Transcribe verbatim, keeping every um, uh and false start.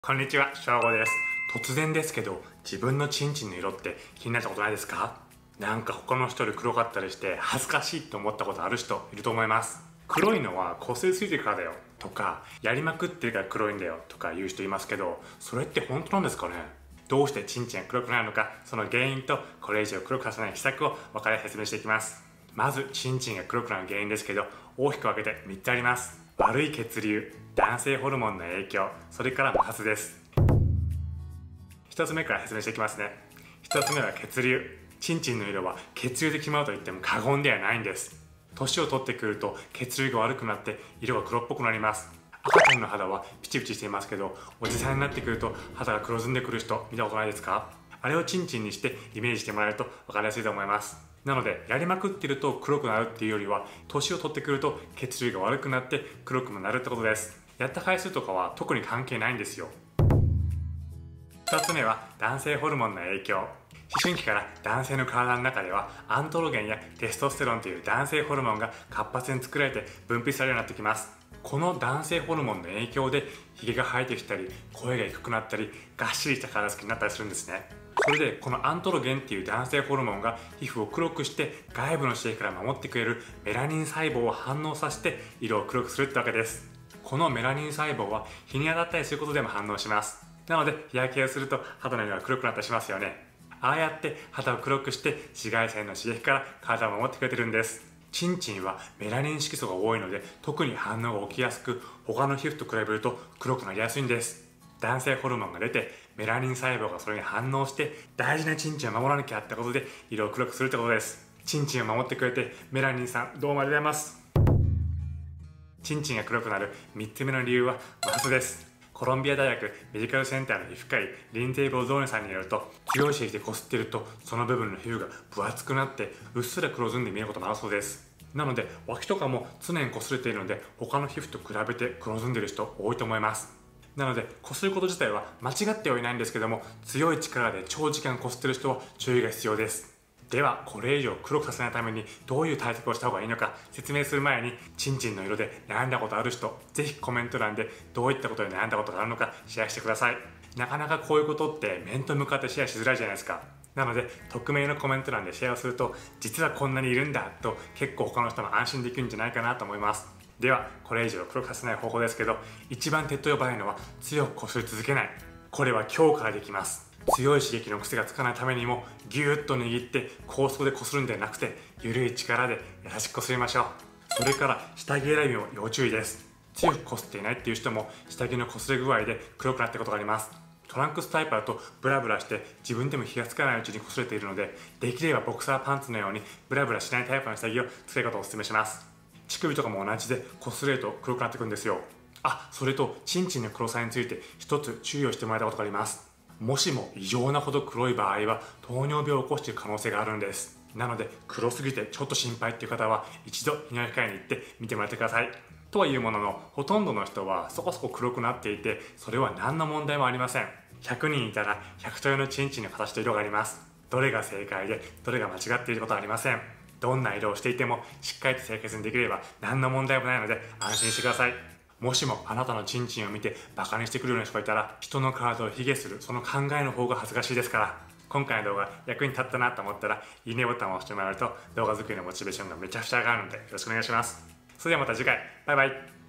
こんにちは、しょうごです。突然ですけど、自分のチンチンの色って気になったことないですか？なんか他の人より黒かったりして恥ずかしいって思ったことある人いると思います。黒いのはこすりついてるからだよとか、やりまくってるから黒いんだよとか言う人いますけど、それって本当なんですかね？どうしてチンチンが黒くなるのか、その原因とこれ以上黒くさせない秘策を分かりやすく説明していきます。まずチンチンが黒くなる原因ですけど、大きく分けてみっつあります。悪い血流、男性ホルモンの影響、それから摩擦です。ひとつめから説明していきますね。ひとつめは血流。チンチンの色は血流で決まると言っても過言ではないんです。年を取ってくると血流が悪くなって色が黒っぽくなります。赤ちゃんの肌はピチピチしていますけど、おじさんになってくると肌が黒ずんでくる人見たことないですか？あれをチンチンにしてイメージしてもらえると分かりやすいと思います。なので、やりまくってると黒くなるっていうよりは、年を取ってくると血流が悪くなって黒くもなるってことです。やった回数とかは特に関係ないんですよ。ふたつめは男性ホルモンの影響。思春期から男性の体の中ではアントロゲンやテストステロンという男性ホルモンが活発に作られて分泌されるようになってきます。この男性ホルモンの影響でヒゲが生えてきたり、声が低くなったり、がっしりした体つきになったりするんですね。それでこのアントロゲンっていう男性ホルモンが皮膚を黒くして外部の刺激から守ってくれるメラニン細胞を反応させて色を黒くするってわけです。このメラニン細胞は日に当たったりすることでも反応します。なので日焼けをすると肌の色が黒くなったりしますよね。ああやって肌を黒くして紫外線の刺激から体を守ってくれてるんです。チンチンはメラニン色素が多いので特に反応が起きやすく、他の皮膚と比べると黒くなりやすいんです。男性ホルモンが出てメラニン細胞がそれに反応して大事なチンチンを守らなきゃってことで色を黒くするってことです。チンチンを守ってくれてメラニンさん、どうもありがとうございます。チンチンが黒くなるみっつめの理由は摩擦です。コロンビア大学メディカルセンターの皮膚科医リンゼイ・ボゾーネさんによると、強い刺激でこすっているとその部分の皮膚が分厚くなってうっすら黒ずんで見えることもあるそうです。なので脇とかも常にこすれているので他の皮膚と比べて黒ずんでいる人多いと思います。なのでこすること自体は間違ってはいないんですけども、強い力で長時間こすっている人は注意が必要です。ではこれ以上黒くさせないためにどういう対策をした方がいいのか説明する前に、チンチンの色で悩んだことある人、ぜひコメント欄でどういったことで悩んだことがあるのかシェアしてください。なかなかこういうことって面と向かってシェアしづらいじゃないですか。なので匿名のコメント欄でシェアをすると、実はこんなにいるんだと結構他の人も安心できるんじゃないかなと思います。ではこれ以上黒くさせない方法ですけど、一番手っ取り早いのは強くこすり続けない。これは今日からできます。強い刺激の癖がつかないためにもギューッと握って高速でこするんではなくて、緩い力で優しくこすりましょう。それから下着選びも要注意です。強くこすっていないっていう人も下着のこすれ具合で黒くなったことがあります。トランクスタイプだとブラブラして自分でも気がつかないうちにこすれているので、できればボクサーパンツのようにブラブラしないタイプの下着をつけることをお勧めします。乳首とかも同じでこすれると黒くなってくるんですよ。あ、それとチンチンの黒さについて一つ注意をしてもらえたことがあります。もしも異常なほど黒い場合は糖尿病を起こしている可能性があるんです。なので黒すぎてちょっと心配っていう方は一度泌尿器科医に行って見てもらってください。とはいうものの、ほとんどの人はそこそこ黒くなっていて、それは何の問題もありません。ひゃくにんいたらひゃく通りのチンチンの形と色があります。どれが正解でどれが間違っていることはありません。どんな色をしていてもしっかりと清潔にできれば何の問題もないので安心してください。もしもあなたのチンチンを見てバカにしてくるような人がいたら、人の体を卑下するその考えの方が恥ずかしいですから。今回の動画役に立ったなと思ったらいいねボタンを押してもらえると動画作りのモチベーションがめちゃくちゃ上がるのでよろしくお願いします。それではまた次回、バイバイ。